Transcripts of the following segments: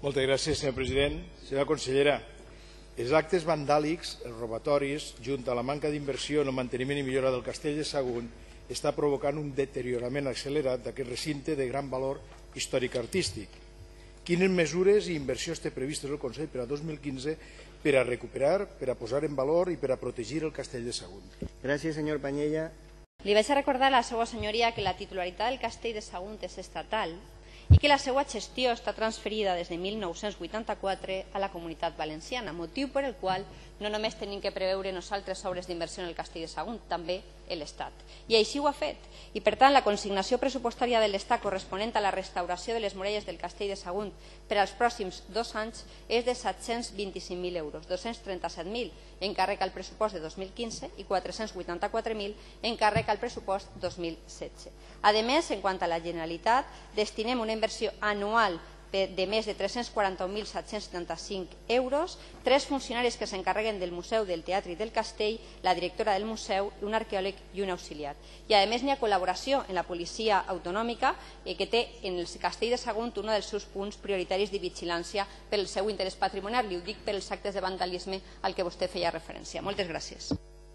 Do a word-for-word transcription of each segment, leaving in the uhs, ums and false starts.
Moltes gràcies, senyor president. Senyora consellera, els actes vandàlics, els robatoris, junt a la manca d'inversió en el manteniment i millora del castell de Sagunt, està provocant un deteriorament accelerat d'aquest recinte de gran valor històric-artístic. Quines mesures i inversions té previstes el Consell per a dos mil quinze per a recuperar, per a posar en valor i per a protegir el castell de Sagunt? Gràcies, senyor Pañella. Li vaig a recordar a la seva senyoria que la titularitat del castell de Sagunt és estatal i que la seva gestió està transferida des de mil nou-cents vuitanta-quatre a la Comunitat Valenciana, motiu per el qual no només tenim que preveure nosaltres obres d'inversió en el castell de Sagunt, també l'Estat. I així ho ha fet. I, per tant, la consignació pressupostària de l'Estat corresponent a la restauració de les muralles del castell de Sagunt per als pròxims dos anys és de set-cents vint-i-cinc mil euros, dos-cents trenta-set mil encàrrec al pressupost de dos mil quinze i quatre-cents vuitanta-quatre mil encàrrec al pressupost dos mil setze. A més, en quant a la Generalitat, destinem una inversió anual de més de tres-cents quaranta-un mil set-cents setanta-cinc euros, tres funcionaris que s'encarreguen del Museu del Teatre i del Castell, la directora del museu, un arqueòleg i un auxiliar. I a més n'hi ha col·laboració en la policia autonòmica que té en el castell de Sagunt un dels seus punts prioritaris de vigilància pel seu interès patrimonial. Li ho dic per els actes de vandalisme al que vostè feia referència. Moltes gràcies.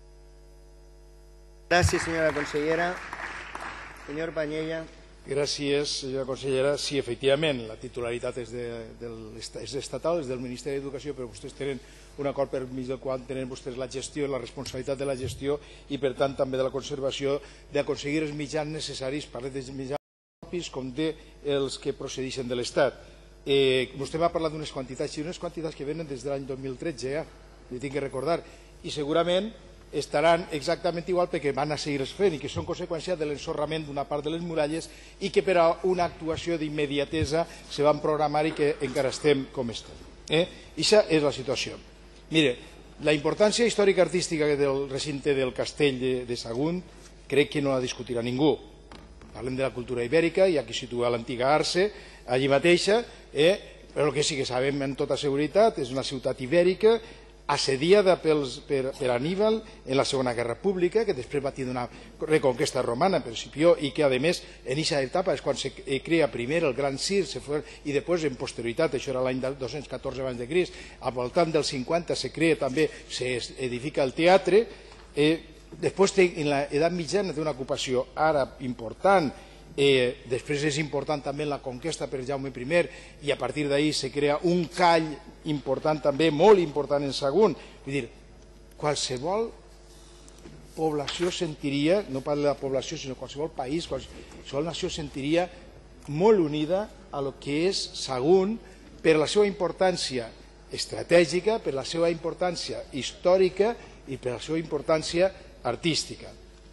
Gràcies, senyora consellera. Senyor Pañella. Gràcies, senyora consellera. Sí, efectivament, la titularitat és, de, del, és estatal, és del Ministeri d'Educació, però vostès tenen un acord per mig del qual tenen vostès la gestió, la responsabilitat de la gestió i, per tant, també de la conservació, d'aconseguir els mitjans necessaris, parlem de mitjans propis com dels que procedeixen de l'Estat. Eh, vostè m'ha parlat d'unes quantitats, i unes quantitats que venen des de l'any dos mil tretze, ja, li tinc que recordar, i segurament estaran exactament igual perquè van a seguir fent i que són conseqüència de l'ensorrament d'una part de les muralles i que per a una actuació d'immediatesa se van programar i que encara estem com estem. Aquesta és la situació. Mire, la importància històrica-artística del recinte del castell de Sagunt crec que no la discutirà ningú. Parlem de la cultura ibèrica, hi ha qui situa l'antiga Arce, allí mateixa, però el que sí que sabem amb tota seguretat és una ciutat ibèrica assediada per Aníbal en la Segona Guerra Pública, que després va tenir una reconquesta romana per Escipió i que, a més, en aquesta etapa és quan se crea primer el Gran Cir i després, en posterioritat, això era l'any dos-cents catorze abans de Crist, al voltant del cinquanta se crea també, s'edifica el teatre. Després, en l'edat mitjana, té una ocupació àrab important. Després és important també la conquesta per Jaume primer i a partir d'ahir se crea un call important també, molt important en Sagunt. Vull dir, qualsevol població sentiria, no parlo de la població sinó qualsevol país, qualsevol nació sentiria molt unida a lo que és Sagunt per la seva importància estratègica, per la seva importància històrica i per la seva importància artística.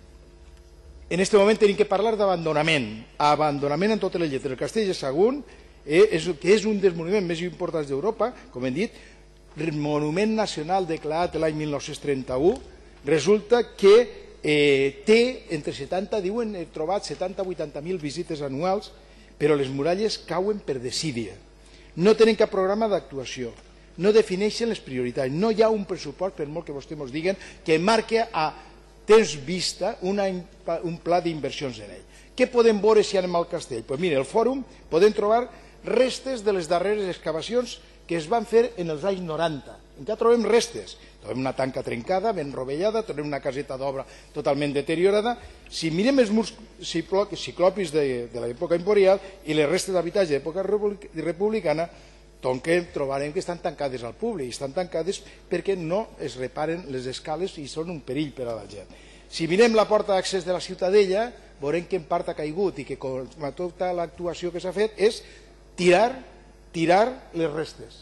En aquest moment tenim que parlar d'abandonament, abandonament en totes les lletres. El castell de Sagunt, que és un dels monuments més importants d'Europa, com hem dit, monument nacional declarat l'any mil nou-cents trenta-u, resulta que té entre setanta, diuen, he trobat setanta a vuitanta mil visites anuals, però les muralles cauen per desídia. No tenen cap programa d'actuació, no defineixen les prioritats, no hi ha un pressupost, per molt que vostès ens diguen, que marca a tens vista un pla d'inversions en ell. Què podem veure si anem al castell? Doncs mira, al fòrum podem trobar restes de les darreres excavacions que es van fer en els anys noranta. Encara trobem restes. Trobem una tanca trencada, ben rovellada, trobem una caseta d'obra totalment deteriorada. Si mirem els murs ciclopis de l'època imperial i les restes d'habitatge d'època republicana, trobarem que estan tancades al públic, estan tancades perquè no es reparen les escales i són un perill per a la gent. Si mirem la porta d'accés de la Ciutadella, veurem que en part ha caigut i que tota l'actuació que s'ha fet és tirar les restes.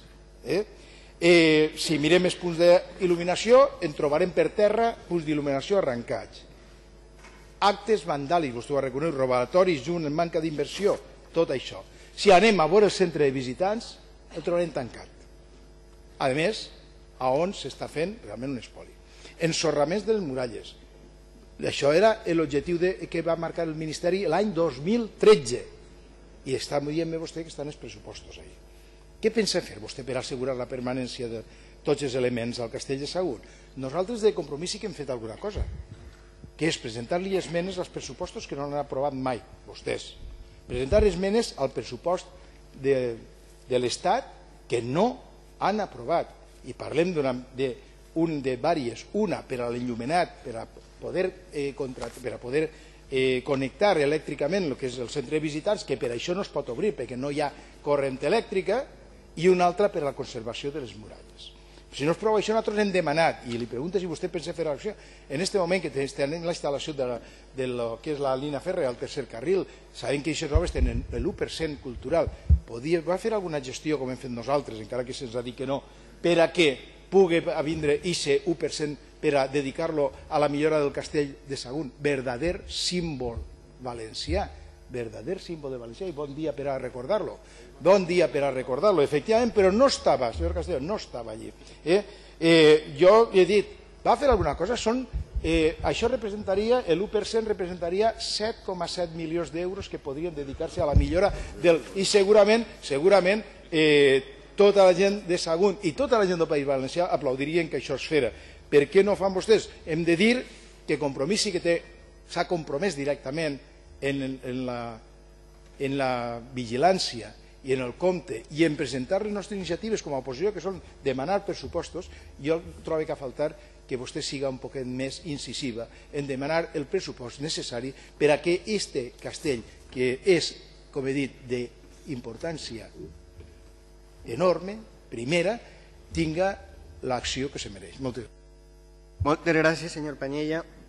Si mirem els punts d'il·luminació, en trobarem per terra punts d'il·luminació arrencats. Actes vandàlics, vostè ho ha reconegut, robatoris, junt amb manca d'inversió, tot això. Si anem a veure el centre de visitants, el trobarem tancat. A més, a on s'està fent realment un espoli. Ensorraments de les muralles. Això era l'objectiu que va marcar el Ministeri l'any dos mil tretze. I està dient vostè que estan els pressupostos ahí. Què pensa fer vostè per assegurar la permanència de tots els elements al castell de Sagunt? Nosaltres de Compromís sí que hem fet alguna cosa, que és presentar-li esmenes als pressupostos que no han aprovat mai, vostès. Presentar esmenes al pressupost de de l'Estat que no han aprovat, i parlem d'un de, un de diverses, una per a l'enllumenat, per a poder, eh, per a poder eh, connectar elèctricament el que és el centre de visitants, que per això no es pot obrir, perquè no hi ha corrent elèctrica, i una altra per a la conservació de les muralles. Si no és prou això, nosaltres hem demanat, i li pregunto si vostè pensa fer acció, en aquest moment que tenim la instal·lació de, la, de lo que és la línia fèrrea al tercer carril, sabem que aquestes obres tenen l'u per cent cultural, podria, va fer alguna gestió, com hem fet nosaltres, encara que se'ns ha dit que no, per a que pugui vindre aquest u per cent per a dedicar-lo a la millora del castell de Sagunt, verdader símbol valencià, verdader símbol de València, i bon dia per a recordar-lo. Bon dia per a recordar-lo, efectivament, però no estava, senyor Castelló, no estava allí. Eh? Eh, jo li he dit, va fer alguna cosa? Són, eh, això representaria, l'u per cent representaria set coma set milions d'euros que podrien dedicar-se a la millora del... I segurament, segurament, eh, tota la gent de Sagunt i tota la gent del País Valencià aplaudirien que això es fera. Per què no fan vostès? Hem de dir que Compromís sí que té, s'ha compromès directament en, en, la, en la vigilància i en el compte i en presentar les nostres iniciatives com a oposició, que són demanar pressupostos. Jo trobo que ha faltar que vostè siga un poquet més incisiva en demanar el pressupost necessari per a que este castell, que és, com he dit, d'importància enorme, primera, tinga l'acció que se mereix. Moltes gràcies. Moltes gràcies, senyor Panyella.